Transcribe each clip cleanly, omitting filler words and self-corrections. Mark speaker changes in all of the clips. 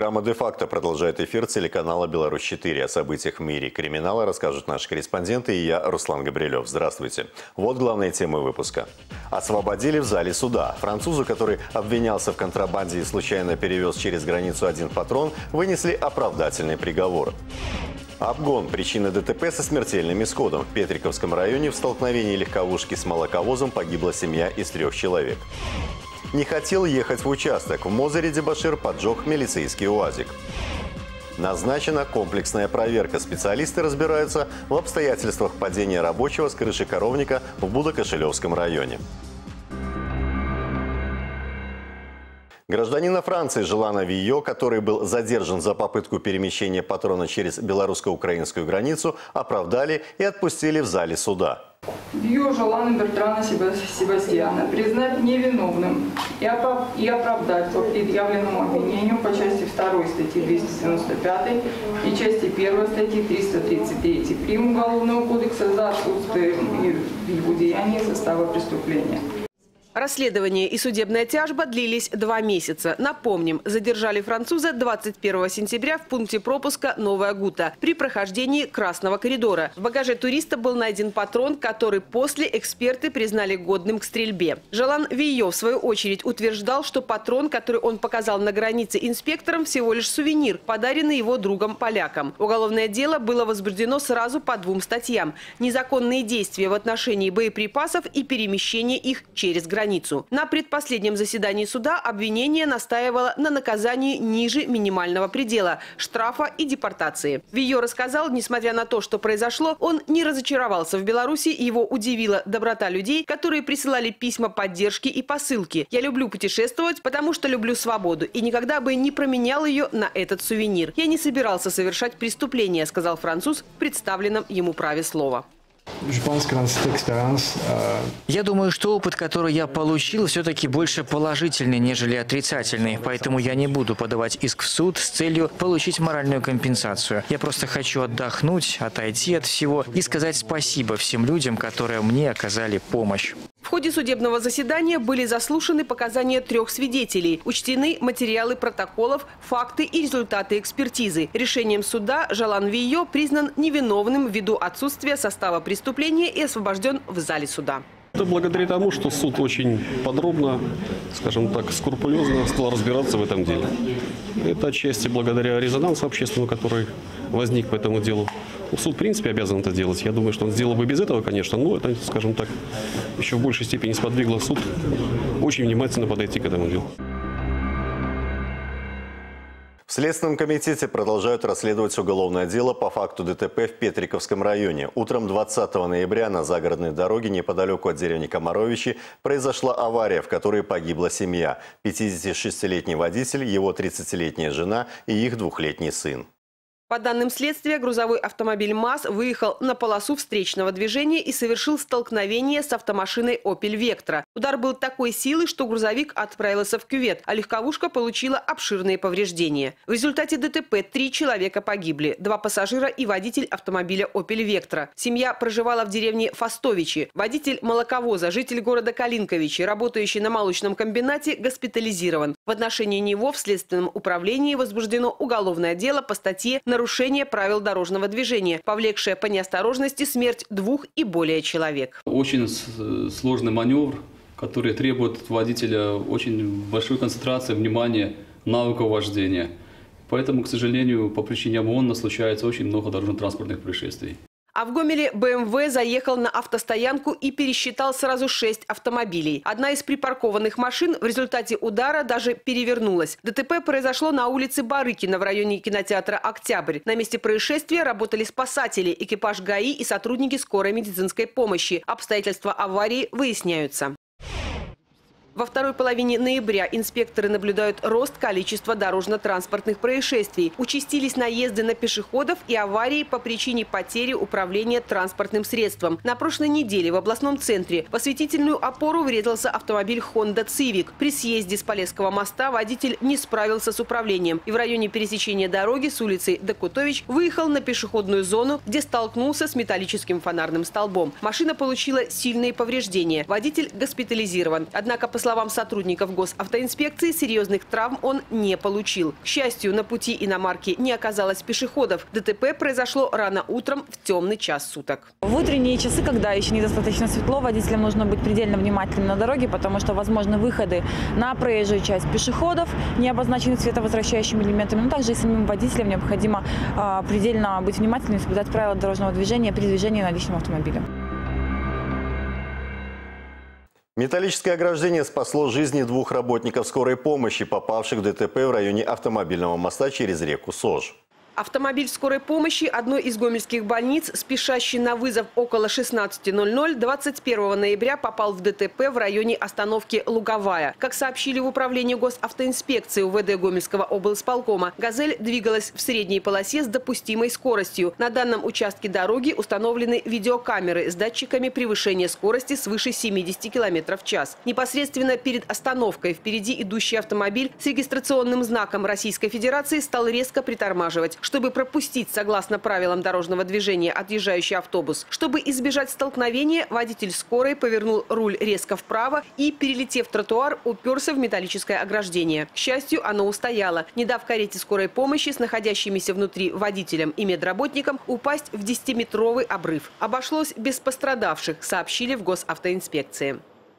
Speaker 1: Программа «Де-факто» продолжает эфир телеканала «Беларусь-4». О событиях в мире криминала расскажут наши корреспонденты и я, Руслан Габрилев. Здравствуйте. Вот главные темы выпуска. Освободили в зале суда. Французу, который обвинялся в контрабанде и случайно перевез через границу один патрон, вынесли оправдательный приговор. Обгон – причина ДТП со смертельным исходом. В Петриковском районе в столкновении легковушки с молоковозом погибла семья из 3 человек. Не хотел ехать в участок. В Мозыре Дебошир поджег милицейский УАЗик. Назначена комплексная проверка. Специалисты разбираются в обстоятельствах падения рабочего с крыши коровника в Будо-Кошелевском районе. Гражданина Франции Желана Вийо, который был задержан за попытку перемещения патрона через белорусско-украинскую границу, оправдали и отпустили в зале суда.
Speaker 2: Вийо Желана Бертрана Себастьяна признать невиновным и оправдать по предъявленному обвинению по части 2 статьи 295 и части 1 статьи 333 прим. Уголовного кодекса за отсутствие в его деянии состава преступления.
Speaker 3: Расследование и судебная тяжба длились 2 месяца. Напомним, задержали француза 21 сентября в пункте пропуска Новая Гута при прохождении Красного коридора. В багаже туриста был найден патрон, который после эксперты признали годным к стрельбе. Желан Вийо, в свою очередь, утверждал, что патрон, который он показал на границе инспекторам, всего лишь сувенир, подаренный его другом-полякам. Уголовное дело было возбуждено сразу по 2 статьям: незаконные действия в отношении боеприпасов и перемещение их через границу. На предпоследнем заседании суда обвинение настаивало на наказании ниже минимального предела – штрафа и депортации. Вийо рассказал, несмотря на то, что произошло, он не разочаровался в Беларуси, его удивила доброта людей, которые присылали письма поддержки и посылки. «Я люблю путешествовать, потому что люблю свободу, и никогда бы не променял ее на этот сувенир. Я не собирался совершать преступление», – сказал француз в представленном ему праве слова.
Speaker 4: Я думаю, что опыт, который я получил, все-таки больше положительный, нежели отрицательный. Поэтому я не буду подавать иск в суд с целью получить моральную компенсацию. Я просто хочу отдохнуть, отойти от всего и сказать спасибо всем людям, которые мне оказали помощь.
Speaker 3: В ходе судебного заседания были заслушаны показания 3 свидетелей, учтены материалы протоколов, факты и результаты экспертизы. Решением суда Желан Вийо признан невиновным ввиду отсутствия состава преступления и освобожден в зале суда.
Speaker 5: Это благодаря тому, что суд очень подробно, скажем так, скрупулезно стал разбираться в этом деле. Это отчасти благодаря резонансу общественному, который возник по этому делу. Суд, в принципе, обязан это делать. Я думаю, что он сделал бы без этого, конечно, но это, скажем так, еще в большей степени сподвигло суд очень внимательно подойти к этому делу.
Speaker 1: В Следственном комитете продолжают расследовать уголовное дело по факту ДТП в Петриковском районе. Утром 20 ноября на загородной дороге неподалеку от деревни Комаровичи произошла авария, в которой погибла семья. 56-летний водитель, его 30-летняя жена и их 2-летний сын.
Speaker 3: По данным следствия, грузовой автомобиль МАЗ выехал на полосу встречного движения и совершил столкновение с автомашиной Opel Vectra. Удар был такой силы, что грузовик отправился в кювет, а легковушка получила обширные повреждения. В результате ДТП 3 человека погибли, 2 пассажира и водитель автомобиля Opel Vectra. Семья проживала в деревне Фастовичи. Водитель молоковоза, житель города Калинковичи, работающий на молочном комбинате, госпитализирован. В отношении него в Следственном управлении возбуждено уголовное дело по статье «Нарушение правил дорожного движения», повлекшее по неосторожности смерть 2 и более человек.
Speaker 6: Очень сложный маневр, который требует от водителя очень большой концентрации внимания, навыков вождения. Поэтому, к сожалению, по причине ОМОНа случается очень много дорожно-транспортных происшествий.
Speaker 3: А в Гомеле БМВ заехал на автостоянку и пересчитал сразу 6 автомобилей. Одна из припаркованных машин в результате удара даже перевернулась. ДТП произошло на улице Барыкина в районе кинотеатра «Октябрь». На месте происшествия работали спасатели, экипаж ГАИ и сотрудники скорой медицинской помощи. Обстоятельства аварии выясняются. Во второй половине ноября инспекторы наблюдают рост количества дорожно-транспортных происшествий. Участились наезды на пешеходов и аварии по причине потери управления транспортным средством. На прошлой неделе в областном центре в осветительную опору врезался автомобиль Honda Civic. При съезде с Полесского моста водитель не справился с управлением и в районе пересечения дороги с улицей Докутович выехал на пешеходную зону, где столкнулся с металлическим фонарным столбом. Машина получила сильные повреждения. Водитель госпитализирован. Однако, по словам сотрудников госавтоинспекции, серьезных травм он не получил. К счастью, на пути иномарки не оказалось пешеходов. ДТП произошло рано утром в темный час суток.
Speaker 7: В утренние часы, когда еще недостаточно светло, водителям нужно быть предельно внимательным на дороге, потому что возможны выходы на проезжую часть пешеходов, не обозначенных световозвращающими элементами. Но также и самим водителям необходимо предельно быть внимательными, соблюдать правила дорожного движения при движении на личном автомобиле.
Speaker 1: Металлическое ограждение спасло жизни 2 работников скорой помощи, попавших в ДТП в районе автомобильного моста через реку Сож.
Speaker 3: Автомобиль скорой помощи одной из гомельских больниц, спешащий на вызов около 16:00, 21 ноября попал в ДТП в районе остановки Луговая. Как сообщили в управлении госавтоинспекции УВД Гомельского облсполкома, «Газель» двигалась в средней полосе с допустимой скоростью. На данном участке дороги установлены видеокамеры с датчиками превышения скорости свыше 70 км в час. Непосредственно перед остановкой впереди идущий автомобиль с регистрационным знаком Российской Федерации стал резко притормаживать, чтобы пропустить, согласно правилам дорожного движения, отъезжающий автобус. Чтобы избежать столкновения, водитель скорой повернул руль резко вправо и, перелетев тротуар, уперся в металлическое ограждение. К счастью, оно устояло, не дав карете скорой помощи с находящимися внутри водителем и медработникам упасть в 10-метровый обрыв. Обошлось без пострадавших, сообщили в госавтоинспекции.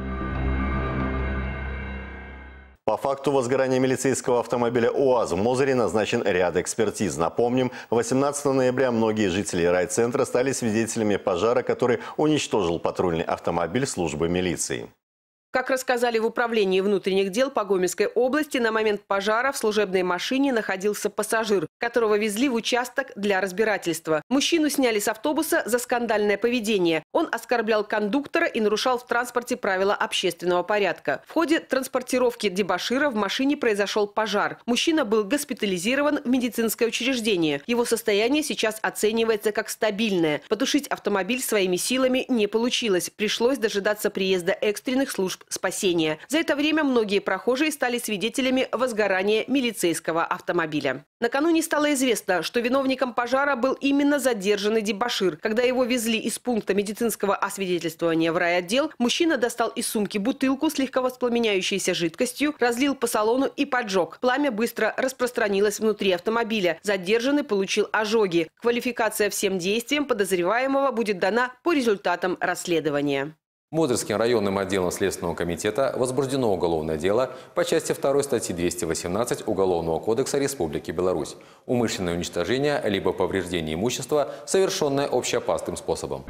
Speaker 1: По факту возгорания милицейского автомобиля УАЗ в Мозыре назначен ряд экспертиз. Напомним, 18 ноября многие жители райцентра стали свидетелями пожара, который уничтожил патрульный автомобиль службы милиции.
Speaker 3: Как рассказали в управлении внутренних дел по Гомельской области, на момент пожара в служебной машине находился пассажир, которого везли в участок для разбирательства. Мужчину сняли с автобуса за скандальное поведение. Он оскорблял кондуктора и нарушал в транспорте правила общественного порядка. В ходе транспортировки дебошира в машине произошел пожар. Мужчина был госпитализирован в медицинское учреждение. Его состояние сейчас оценивается как стабильное. Потушить автомобиль своими силами не получилось. Пришлось дожидаться приезда экстренных служб спасения. За это время многие прохожие стали свидетелями возгорания милицейского автомобиля. Накануне стало известно, что виновником пожара был именно задержанный дебошир. Когда его везли из пункта медицинского освидетельствования в райотдел, мужчина достал из сумки бутылку с легковоспламеняющейся жидкостью, разлил по салону и поджег. Пламя быстро распространилось внутри автомобиля. Задержанный получил ожоги. Квалификация всем действиям подозреваемого будет дана по результатам расследования.
Speaker 8: Мозырским районным отделом Следственного комитета возбуждено уголовное дело по части 2 статьи 218 Уголовного кодекса Республики Беларусь. Умышленное уничтожение либо повреждение имущества, совершенное общеопасным способом.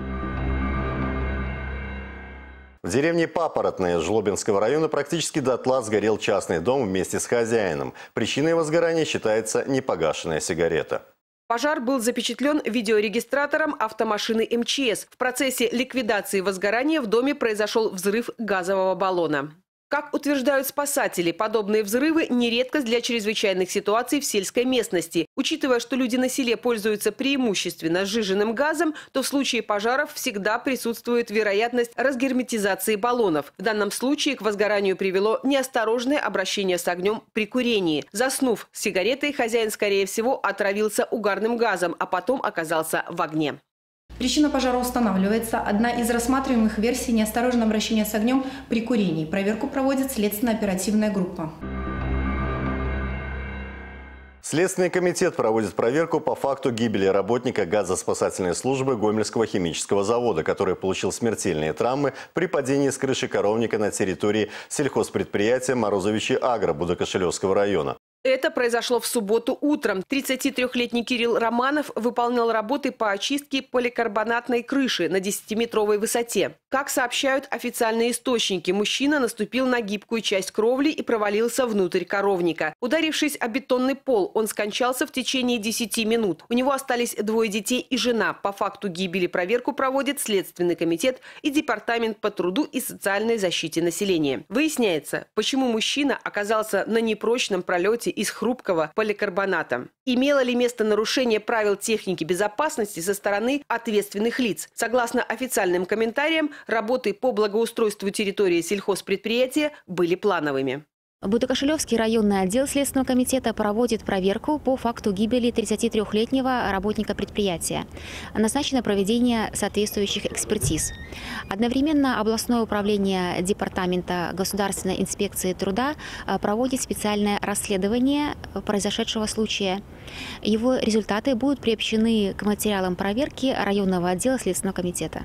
Speaker 1: В деревне Папоротное Жлобинского района практически дотла сгорел частный дом вместе с хозяином. Причиной возгорания считается непогашенная сигарета.
Speaker 3: Пожар был запечатлен видеорегистратором автомашины МЧС. В процессе ликвидации возгорания в доме произошел взрыв газового баллона. Как утверждают спасатели, подобные взрывы – не редкость для чрезвычайных ситуаций в сельской местности. Учитывая, что люди на селе пользуются преимущественно сжиженным газом, то в случае пожаров всегда присутствует вероятность разгерметизации баллонов. В данном случае к возгоранию привело неосторожное обращение с огнем при курении. Заснув с сигаретой, хозяин, скорее всего, отравился угарным газом, а потом оказался в огне.
Speaker 9: Причина пожара устанавливается. Одна из рассматриваемых версий – неосторожное обращение с огнем при курении. Проверку проводит следственно-оперативная группа.
Speaker 1: Следственный комитет проводит проверку по факту гибели работника газоспасательной службы Гомельского химического завода, который получил смертельные травмы при падении с крыши коровника на территории сельхозпредприятия Морозовичи Агро Будокошелевского района.
Speaker 3: Это произошло в субботу утром. 33-летний Кирилл Романов выполнял работы по очистке поликарбонатной крыши на 10-метровой высоте. Как сообщают официальные источники, мужчина наступил на гибкую часть кровли и провалился внутрь коровника. Ударившись о бетонный пол, он скончался в течение 10 минут. У него остались 2 детей и жена. По факту гибели проверку проводит Следственный комитет и Департамент по труду и социальной защите населения. Выясняется, почему мужчина оказался на непрочном пролете из хрупкого поликарбоната. Имело ли место нарушение правил техники безопасности со стороны ответственных лиц? Согласно официальным комментариям, работы по благоустройству территории сельхозпредприятия были плановыми.
Speaker 10: Будокошелевский районный отдел Следственного комитета проводит проверку по факту гибели 33-летнего работника предприятия. Назначено проведение соответствующих экспертиз. Одновременно областное управление Департамента Государственной инспекции труда проводит специальное расследование произошедшего случая. Его результаты будут приобщены к материалам проверки районного отдела Следственного комитета.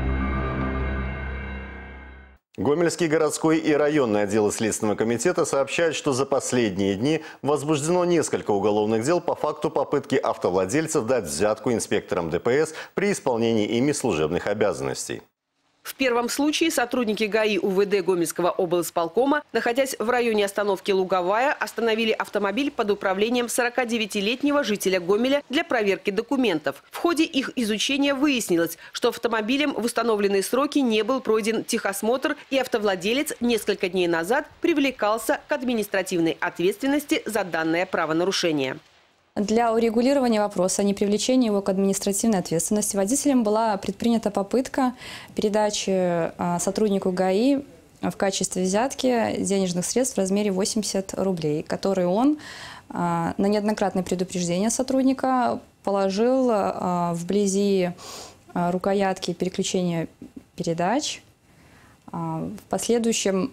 Speaker 1: Гомельский городской и районный отделы Следственного комитета сообщают, что за последние дни возбуждено несколько уголовных дел по факту попытки автовладельцев дать взятку инспекторам ДПС при исполнении ими служебных обязанностей.
Speaker 3: В первом случае сотрудники ГАИ УВД Гомельского облсполкома, находясь в районе остановки Луговая, остановили автомобиль под управлением 49-летнего жителя Гомеля для проверки документов. В ходе их изучения выяснилось, что автомобилем в установленные сроки не был пройден техосмотр, и автовладелец несколько дней назад привлекался к административной ответственности за данное правонарушение.
Speaker 11: Для урегулирования вопроса о непривлечении его к административной ответственности водителем была предпринята попытка передачи сотруднику ГАИ в качестве взятки денежных средств в размере 80 рублей, которые он на неоднократное предупреждение сотрудника положил вблизи рукоятки переключения передач. В последующем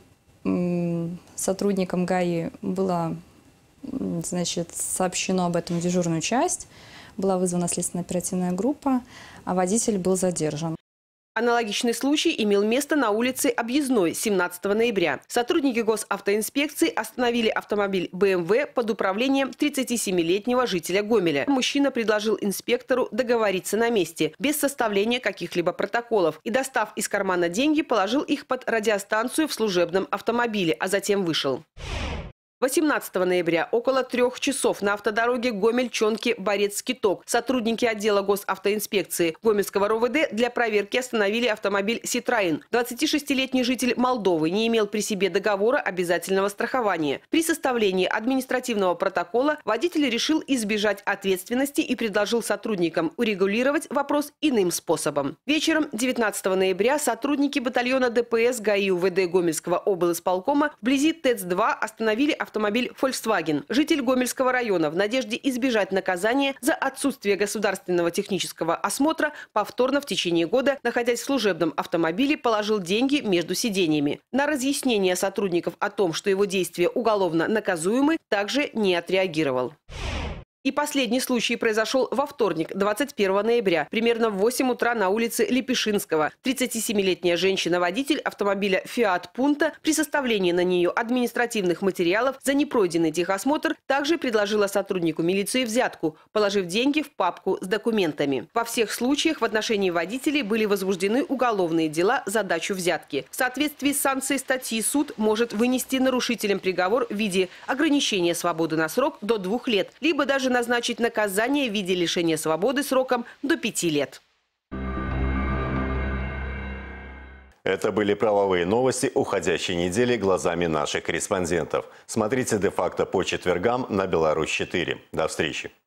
Speaker 11: сотрудникам ГАИ было сообщено об этом в дежурную часть, была вызвана следственно-оперативная группа, а водитель был задержан.
Speaker 3: Аналогичный случай имел место на улице Объездной 17 ноября. Сотрудники госавтоинспекции остановили автомобиль БМВ под управлением 37-летнего жителя Гомеля. Мужчина предложил инспектору договориться на месте, без составления каких-либо протоколов, и, достав из кармана деньги, положил их под радиостанцию в служебном автомобиле, а затем вышел. 18 ноября около 3 часов на автодороге Гомель-Чонки-Борец-Киток сотрудники отдела госавтоинспекции Гомельского РОВД для проверки остановили автомобиль «Ситроен». 26-летний житель Молдовы не имел при себе договора обязательного страхования. При составлении административного протокола водитель решил избежать ответственности и предложил сотрудникам урегулировать вопрос иным способом. Вечером 19 ноября сотрудники батальона ДПС ГАИ УВД Гомельского облсполкома вблизи ТЭЦ-2 остановили автомобиль Volkswagen. Житель Гомельского района в надежде избежать наказания за отсутствие государственного технического осмотра повторно в течение года, находясь в служебном автомобиле, положил деньги между сиденьями. На разъяснение сотрудников о том, что его действия уголовно наказуемы, также не отреагировал. И последний случай произошел во вторник, 21 ноября, примерно в 8 утра на улице Лепешинского. 37-летняя женщина-водитель автомобиля «Фиат Пунта» при составлении на нее административных материалов за непройденный техосмотр также предложила сотруднику милиции взятку, положив деньги в папку с документами. Во всех случаях в отношении водителей были возбуждены уголовные дела за дачу взятки. В соответствии с санкцией статьи суд может вынести нарушителям приговор в виде ограничения свободы на срок до 2 лет, либо даже назначить наказание в виде лишения свободы сроком до 5 лет.
Speaker 1: Это были правовые новости уходящей недели глазами наших корреспондентов. Смотрите де-факто по четвергам на Беларусь 4. До встречи.